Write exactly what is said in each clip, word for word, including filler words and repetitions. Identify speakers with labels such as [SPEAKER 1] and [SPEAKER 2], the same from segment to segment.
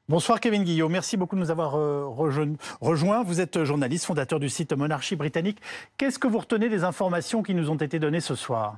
[SPEAKER 1] Bonsoir Kevin Guillot, merci beaucoup de nous avoir euh, rejoint. rejoint. Vous êtes journaliste, fondateur du site Monarchie Britannique. Qu'est-ce que vous retenez des informations qui nous ont été données ce soir?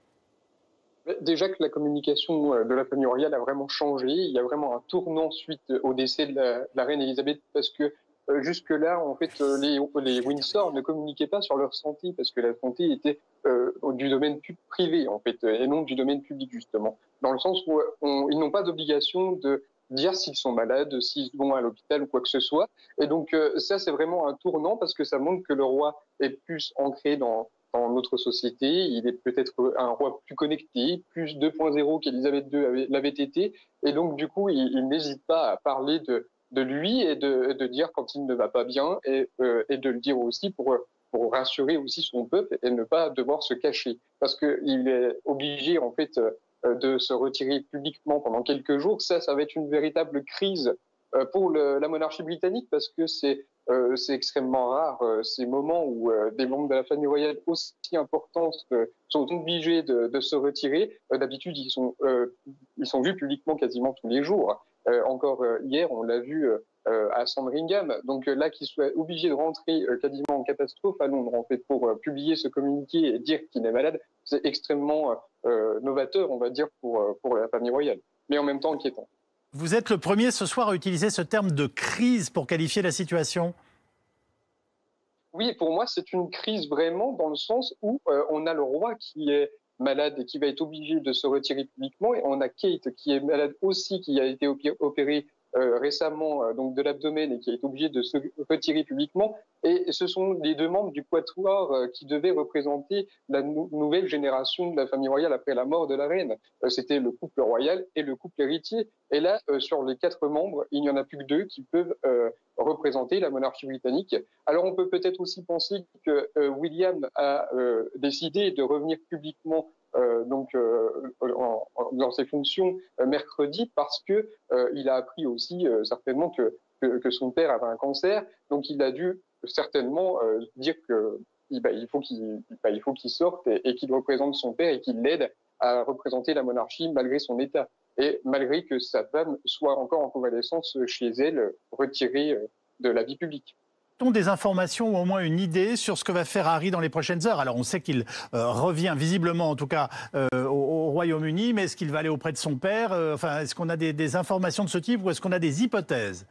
[SPEAKER 2] Déjà que la communication de la famille royale a vraiment changé. Il y a vraiment un tournant suite au décès de la, de la reine Elisabeth, parce que euh, jusque-là, en fait, euh, les, les Windsor ne communiquaient pas sur leur santé, parce que la santé était euh, du domaine privé, en fait, et non du domaine public, justement. Dans le sens où on, ils n'ont pas d'obligation de dire s'ils sont malades, s'ils vont à l'hôpital ou quoi que ce soit. Et donc euh, ça, c'est vraiment un tournant, parce que ça montre que le roi est plus ancré dans dans notre société. Il est peut-être un roi plus connecté, plus deux point zéro qu'Elisabeth deux l'avait été. Et donc, du coup, il, il n'hésite pas à parler de, de lui et de, de dire quand il ne va pas bien et, euh, et de le dire aussi pour, pour rassurer aussi son peuple et ne pas devoir se cacher. Parce qu'il est obligé, en fait, de se retirer publiquement pendant quelques jours. Ça, ça va être une véritable crise pour le, la monarchie britannique, parce que c'est Euh, c'est extrêmement rare, euh, ces moments où euh, des membres de la famille royale aussi importants euh, sont obligés de, de se retirer. Euh, D'habitude, ils sont, euh, ils sont vus publiquement quasiment tous les jours. Euh, encore euh, hier, on l'a vu euh, à Sandringham. Donc euh, là, qu'ils soient obligés de rentrer euh, quasiment en catastrophe à Londres, en fait, pour euh, publier ce communiqué et dire qu'il est malade, c'est extrêmement euh, novateur, on va dire, pour, pour la famille royale, mais en même temps inquiétant.
[SPEAKER 1] Vous êtes le premier ce soir à utiliser ce terme de crise pour qualifier la situation.
[SPEAKER 2] Oui, pour moi, c'est une crise vraiment dans le sens où euh, on a le roi qui est malade et qui va être obligé de se retirer publiquement, et on a Kate qui est malade aussi, qui a été opérée euh, récemment euh, donc de l'abdomen et qui est obligée de se retirer publiquement. Et ce sont les deux membres du quatuor euh, qui devaient représenter la nou nouvelle génération de la famille royale après la mort de la reine. Euh, C'était le couple royal et le couple héritier. Et là, euh, sur les quatre membres, il n'y en a plus que deux qui peuvent euh, représenter la monarchie britannique. Alors on peut peut-être aussi penser que euh, William a euh, décidé de revenir publiquement euh, donc euh, en, en, dans ses fonctions euh, mercredi, parce que euh, il a appris aussi euh, certainement que, que, que son père avait un cancer. Donc il a dû certainement euh, dire que bah, il faut qu'il bah, il faut qu'il sorte et, et qu'il représente son père et qu'il l'aide à représenter la monarchie malgré son état, et malgré que sa femme soit encore en convalescence chez elle, retirée de la vie publique.
[SPEAKER 1] Ont des informations ou au moins une idée sur ce que va faire Harry dans les prochaines heures? Alors on sait qu'il euh, revient visiblement en tout cas euh, au, au Royaume-Uni, mais est-ce qu'il va aller auprès de son père? euh, Enfin, est-ce qu'on a des, des informations de ce type, ou est-ce qu'on a des hypothèses?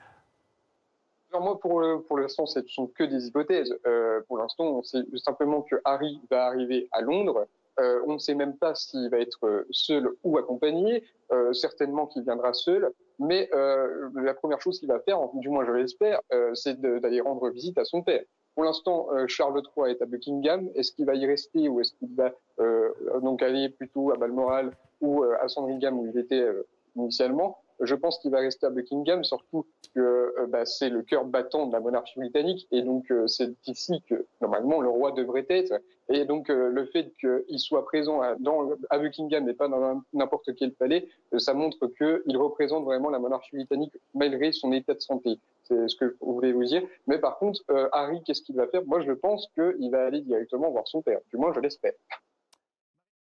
[SPEAKER 2] Alors moi, pour, pour l'instant, ce ne sont que des hypothèses. Euh, pour l'instant, on sait simplement que Harry va arriver à Londres. Euh, on ne sait même pas s'il va être seul ou accompagné. Euh, certainement qu'il viendra seul. Mais euh, la première chose qu'il va faire, du moins je l'espère, euh, c'est d'aller rendre visite à son père. Pour l'instant, euh, Charles trois est à Buckingham. Est-ce qu'il va y rester, ou est-ce qu'il va euh, donc aller plutôt à Balmoral ou euh, à Sandringham où il était euh, initialement? Je pense qu'il va rester à Buckingham, surtout que euh, bah, c'est le cœur battant de la monarchie britannique, et donc euh, c'est ici que normalement le roi devrait être. Et donc euh, le fait qu'il soit présent à, dans, à Buckingham et pas dans n'importe quel palais, euh, ça montre qu'il représente vraiment la monarchie britannique malgré son état de santé. C'est ce que je voulais vous dire. Mais par contre, euh, Harry, qu'est-ce qu'il va faire? Moi, je pense qu'il va aller directement voir son père. Du moins, je l'espère.